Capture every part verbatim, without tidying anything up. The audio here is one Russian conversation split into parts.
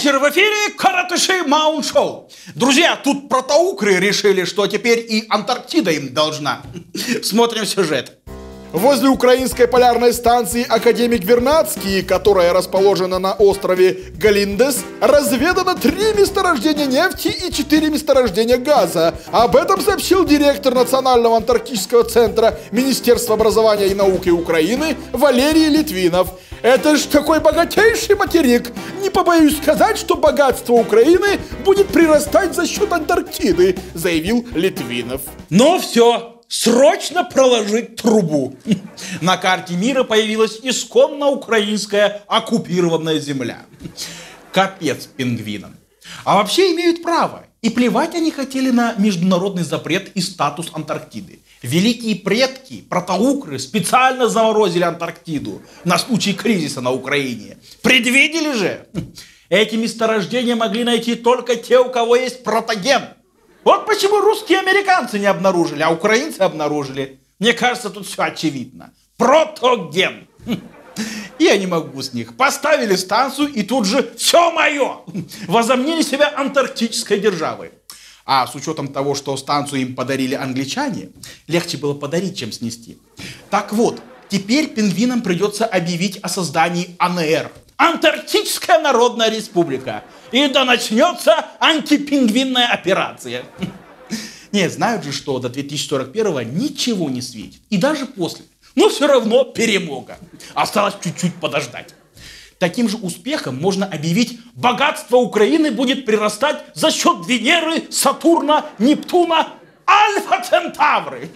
вечер, в эфире Каратыши Маунт Шоу. Друзья, тут протоукры решили, что теперь и Антарктида им должна. Смотрим сюжет. Возле украинской полярной станции «Академик Вернадский», которая расположена на острове Галиндес, разведано три месторождения нефти и четыре месторождения газа. Об этом сообщил директор Национального антарктического центра Министерства образования и науки Украины Валерий Литвинов. Это ж такой богатейший материк. Не побоюсь сказать, что богатство Украины будет прирастать за счет Антарктиды, заявил Литвинов. Ну все. Срочно проложить трубу. На карте мира появилась исконно украинская оккупированная земля. Капец пингвинам. А вообще имеют право. И плевать они хотели на международный запрет и статус Антарктиды. Великие предки, протоукры, специально заморозили Антарктиду на случай кризиса на Украине. Предвидели же. Эти месторождения могли найти только те, у кого есть протоген. Вот почему русские американцы не обнаружили, а украинцы обнаружили. Мне кажется, тут все очевидно. Протоген. И я не могу с них. Поставили станцию, и тут же все мое. Возомнили себя антарктической державой. А с учетом того, что станцию им подарили англичане, легче было подарить, чем снести. Так вот, теперь пингвинам придется объявить о создании А Н Р. Антарктическая народная республика. И да начнется антипингвинная операция. Не, знают же, что до две тысячи сорок первого ничего не светит. И даже после. Но все равно перемога. Осталось чуть-чуть подождать. Таким же успехом можно объявить, богатство Украины будет прирастать за счет Венеры, Сатурна, Нептуна, Альфа-Центавры.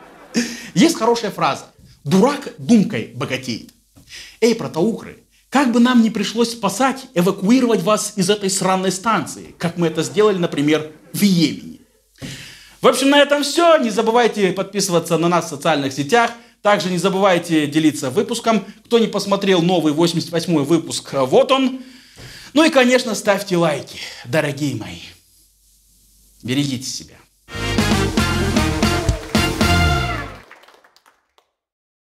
Есть хорошая фраза. Дурак думкой богатеет. Эй, протоукры, как бы нам не пришлось спасать, эвакуировать вас из этой сраной станции, как мы это сделали, например, в Йемене. В общем, на этом все. Не забывайте подписываться на нас в социальных сетях. Также не забывайте делиться выпуском. Кто не посмотрел новый восемьдесят восьмой выпуск, вот он. Ну и, конечно, ставьте лайки, дорогие мои. Берегите себя.